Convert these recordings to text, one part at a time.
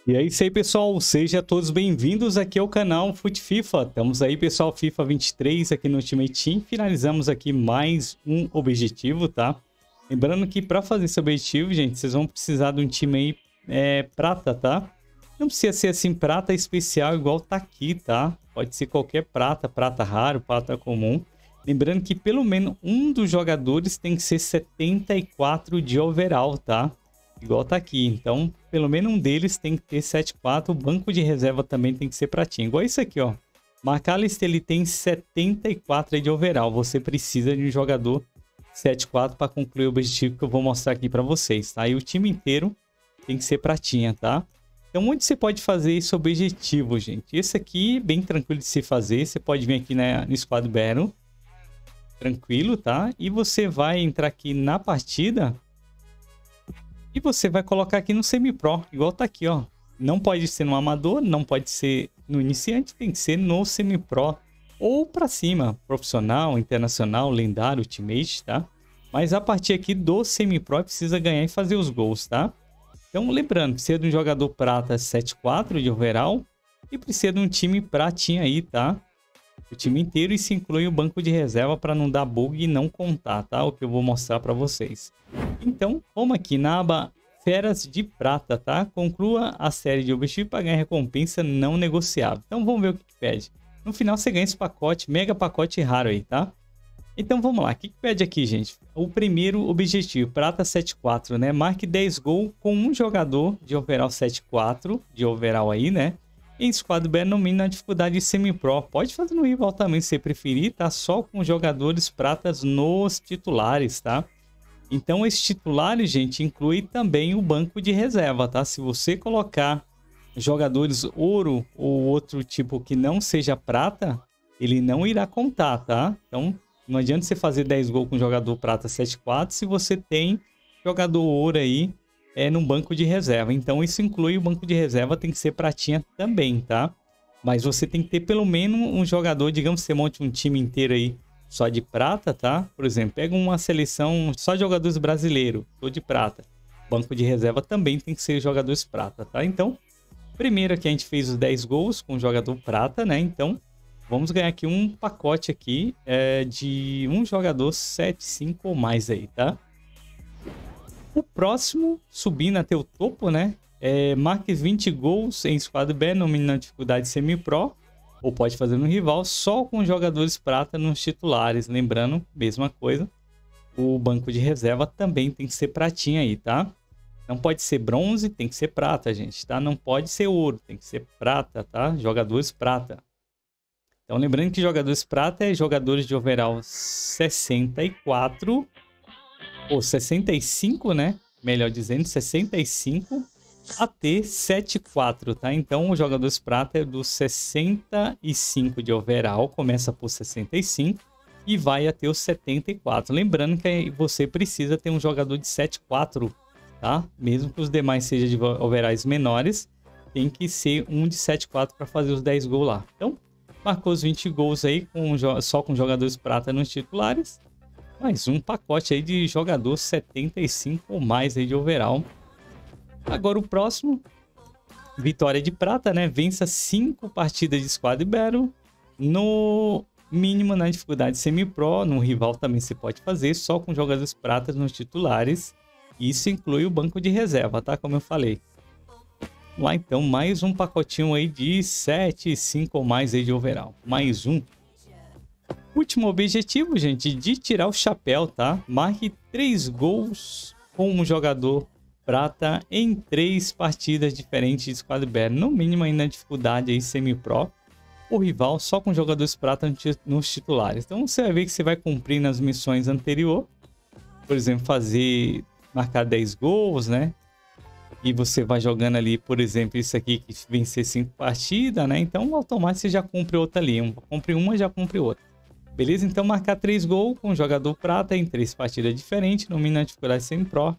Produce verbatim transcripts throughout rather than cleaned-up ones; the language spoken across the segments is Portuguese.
E é isso aí, pessoal. Sejam todos bem-vindos aqui ao canal Fute FIFA. Estamos aí, pessoal, FIFA vinte e três aqui no Ultimate Team. Finalizamos aqui mais um objetivo, tá? Lembrando que para fazer esse objetivo, gente, vocês vão precisar de um time aí é, prata, tá? Não precisa ser assim prata especial igual tá aqui, tá? Pode ser qualquer prata, prata raro, prata comum. Lembrando que pelo menos um dos jogadores tem que ser setenta e quatro de overall, tá? Igual tá aqui. Então, pelo menos um deles tem que ter setenta e quatro. O banco de reserva também tem que ser pratinha. Igual isso aqui, ó. McAllister, ele tem setenta e quatro de overall. Você precisa de um jogador setenta e quatro para concluir o objetivo que eu vou mostrar aqui para vocês, tá? E o time inteiro tem que ser pratinha, tá? Então, onde você pode fazer esse objetivo, gente? Esse aqui, bem tranquilo de se fazer. Você pode vir aqui, né, no Squad Battle. Tranquilo, tá? E você vai entrar aqui na partida... E você vai colocar aqui no semi-pro, igual tá aqui, ó. Não pode ser no amador, não pode ser no iniciante, tem que ser no semi-pro. Ou pra cima, profissional, internacional, lendário, ultimate, tá? Mas a partir aqui do semi-pro precisa ganhar e fazer os gols, tá? Então lembrando, precisa de um jogador prata setenta e quatro de overall. E precisa de um time pratinha aí, tá? O time inteiro, e se inclui o banco de reserva para não dar bug e não contar, tá? O que eu vou mostrar para vocês. Então, vamos aqui na aba Feras de Prata, tá? Conclua a série de objetivos para ganhar recompensa não negociável. Então, vamos ver o que, que pede. No final, você ganha esse pacote, mega pacote raro aí, tá? Então, vamos lá. O que, que pede aqui, gente? O primeiro objetivo, Prata setenta e quatro, né? Marque dez gols com um jogador de overall setenta e quatro, de overall aí, né? Em Squad Battle, no mínimo na dificuldade de semi-pro. Pode fazer no rival também, se você preferir, tá? Só com jogadores pratas nos titulares, tá? Então, esses titulares, gente, inclui também o banco de reserva, tá? Se você colocar jogadores ouro ou outro tipo que não seja prata, ele não irá contar, tá? Então, não adianta você fazer dez gols com jogador prata setenta e quatro se você tem jogador ouro aí é no banco de reserva. Então, isso inclui o banco de reserva, tem que ser pratinha também, tá? Mas você tem que ter pelo menos um jogador, digamos que você monte um time inteiro aí só de prata, tá? Por exemplo, pega uma seleção só de jogadores brasileiros, ou de prata. Banco de reserva também tem que ser jogadores prata, tá? Então, primeiro aqui a gente fez os dez gols com o jogador prata, né? Então, vamos ganhar aqui um pacote aqui é, de um jogador setenta e cinco ou mais aí, tá? O próximo, subindo até o topo, né? É, marque vinte gols em Squad B, no mínimo na dificuldade semi-pro. Ou pode fazer no rival, só com jogadores prata nos titulares. Lembrando, mesma coisa. O banco de reserva também tem que ser pratinha aí, tá? Não pode ser bronze, tem que ser prata, gente, tá? Não pode ser ouro, tem que ser prata, tá? Jogadores prata. Então, lembrando que jogadores prata é jogadores de overall sessenta e quatro... ou sessenta e cinco, né? Melhor dizendo, sessenta e cinco até setenta e quatro, tá? Então, o jogadores prata é do sessenta e cinco de overall, começa por sessenta e cinco e vai até os setenta e quatro. Lembrando que você precisa ter um jogador de setenta e quatro, tá? Mesmo que os demais sejam de overalls menores, tem que ser um de setenta e quatro para fazer os dez gols lá. Então, marcou os vinte gols aí com, só com jogadores prata nos titulares. Mais um pacote aí de jogador setenta e cinco ou mais aí de overall. Agora o próximo, vitória de prata, né? Vença cinco partidas de Squad Battle. No mínimo na dificuldade semi-pro, no rival também você pode fazer, só com jogadores pratas nos titulares. Isso inclui o banco de reserva, tá? Como eu falei. Vamos lá então, mais um pacotinho aí de setenta e cinco ou mais aí de overall. Mais um. Último objetivo, gente, de tirar o chapéu, tá? Marque três gols com um jogador prata em três partidas diferentes de Squad Battle. No mínimo aí na dificuldade aí semi-pro. O rival só com jogadores prata nos titulares. Então você vai ver que você vai cumprir nas missões anteriores. Por exemplo, fazer, marcar dez gols, né? E você vai jogando ali, por exemplo, isso aqui que vencer cinco partidas, né? Então automaticamente você já cumpre outra ali. Um, cumpre uma, já cumpre outra. Beleza? Então marcar três gols com jogador prata em três partidas diferentes, no mínimo na dificuldade semi-pro.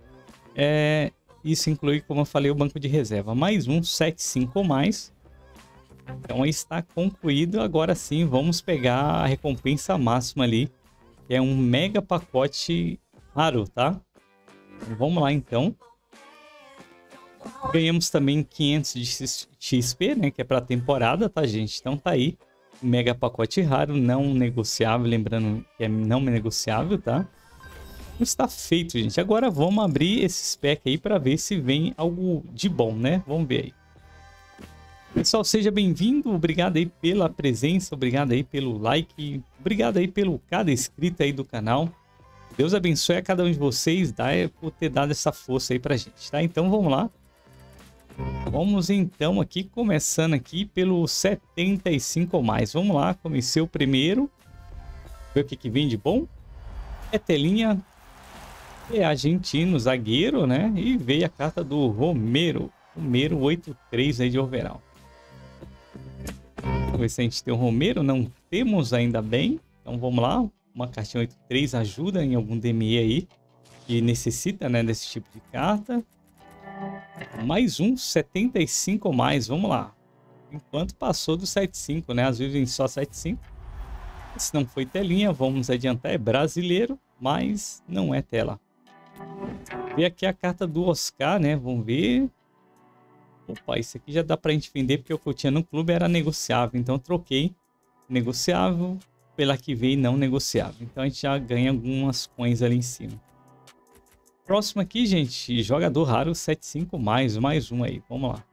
É, isso inclui, como eu falei, o banco de reserva. Mais um, setenta e cinco ou mais. Então aí está concluído. Agora sim, vamos pegar a recompensa máxima ali. Que é um mega pacote raro, tá? Vamos lá então. Ganhamos também quinhentos de X P, né? Que é para temporada, tá, gente? Então tá aí. Mega pacote raro, não negociável. Lembrando que é não negociável, tá? Está feito, gente. Agora vamos abrir esse pack aí para ver se vem algo de bom, né? Vamos ver aí. Pessoal, seja bem-vindo. Obrigado aí pela presença. Obrigado aí pelo like. Obrigado aí pelo cada inscrito aí do canal. Deus abençoe a cada um de vocês, tá? Por ter dado essa força aí pra gente, tá? Então vamos lá. Vamos então aqui, começando aqui pelo setenta e cinco ou mais. Vamos lá, comecei o primeiro. Ver o que que vem de bom. É telinha. É argentino, zagueiro, né? E veio a carta do Romero. Romero oitenta e três aí de overall. Vamos ver se a gente tem o Romero. Não temos ainda bem. Então vamos lá. Uma cartinha oitenta e três ajuda em algum D M E aí. Que necessita, né, desse tipo de carta. Mais um setenta e cinco ou mais, vamos lá. Enquanto passou do setenta e cinco, né? Às vezes vem só setenta e cinco. Se não foi telinha, vamos adiantar. É brasileiro, mas não é tela. E aqui a carta do Oscar, né? Vamos ver. Opa, isso aqui já dá pra gente vender, porque o que eu tinha no clube era negociável. Então eu troquei negociável pela que veio não negociável. Então a gente já ganha algumas coins ali em cima. Próximo aqui, gente, jogador raro setenta e cinco mais, mais um aí, vamos lá.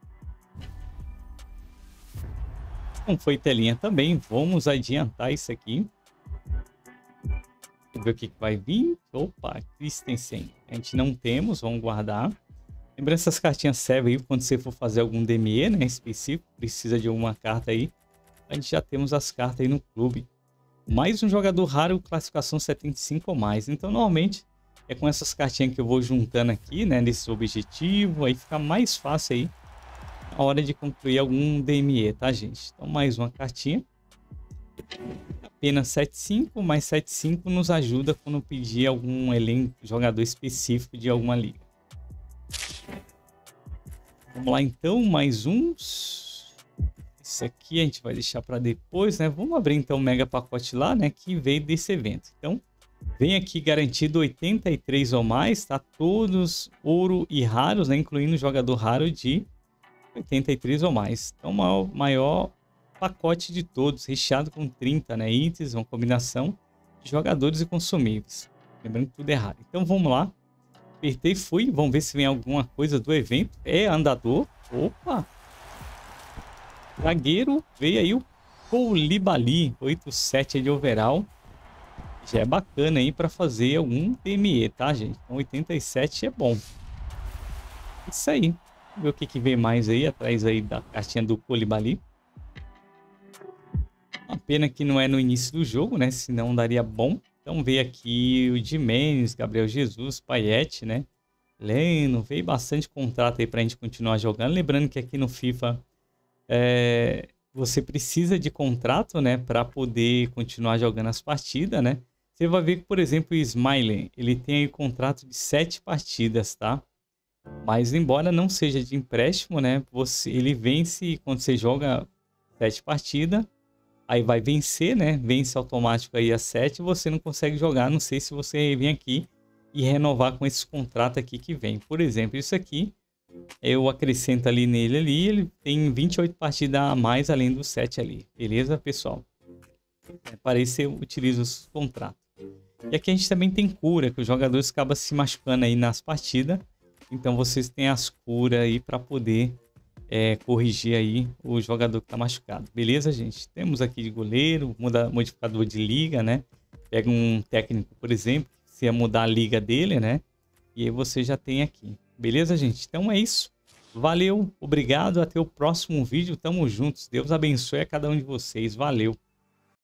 Não foi telinha também, vamos adiantar isso aqui. Vamos ver o que, que vai vir. Opa, Christensen, a gente não temos, vamos guardar. Lembrando, essas cartinhas servem aí quando você for fazer algum D M E, né, específico, precisa de alguma carta aí. A gente já temos as cartas aí no clube. Mais um jogador raro, classificação setenta e cinco ou mais, então normalmente... É com essas cartinhas que eu vou juntando aqui, né? Nesse objetivo. Aí fica mais fácil aí. Na hora de concluir algum D M E, tá, gente? Então, mais uma cartinha. Apenas setenta e cinco. Mas setenta e cinco nos ajuda quando pedir algum elenco, jogador específico de alguma liga. Vamos lá, então. Mais uns. Esse aqui a gente vai deixar para depois, né? Vamos abrir, então, o mega pacote lá, né? Que veio desse evento. Então... Vem aqui garantido oitenta e três ou mais, tá? Todos ouro e raros, né? Incluindo jogador raro de oitenta e três ou mais. Então, o maior, maior pacote de todos, recheado com trinta, né? Itens, uma combinação de jogadores e consumíveis. Lembrando que tudo é raro. Então, vamos lá. Apertei e fui. Vamos ver se vem alguma coisa do evento. É andador. Opa! Zagueiro. Veio aí o Koulibaly, oitenta e sete de overall. Já é bacana aí para fazer algum D M E, tá, gente? Então oitenta e sete é bom. Isso aí. Vamos ver o que, que vem mais aí, atrás aí da cartinha do Koulibaly. Uma pena que não é no início do jogo, né? Senão daria bom. Então veio aqui o Jimenez, Gabriel Jesus, Payet, né? Leno, veio bastante contrato aí pra gente continuar jogando. Lembrando que aqui no FIFA é, você precisa de contrato, né? Para poder continuar jogando as partidas, né? Você vai ver que, por exemplo, o Smiley, ele tem aí contrato de sete partidas, tá? Mas embora não seja de empréstimo, né? Você, ele vence quando você joga sete partidas. Aí vai vencer, né? Vence automático aí a sete. Você não consegue jogar. Não sei se você vem aqui e renovar com esse contrato aqui que vem. Por exemplo, isso aqui. Eu acrescento ali nele ali. Ele tem vinte e oito partidas a mais além dos sete ali. Beleza, pessoal? Para isso eu utilizo os contratos. E aqui a gente também tem cura, que os jogadores acabam se machucando aí nas partidas. Então vocês têm as curas aí para poder é, corrigir aí o jogador que está machucado. Beleza, gente? Temos aqui de goleiro, muda, modificador de liga, né? Pega um técnico, por exemplo, se ia mudar a liga dele, né? E aí você já tem aqui. Beleza, gente? Então é isso. Valeu, obrigado, até o próximo vídeo. Tamo juntos. Deus abençoe a cada um de vocês. Valeu.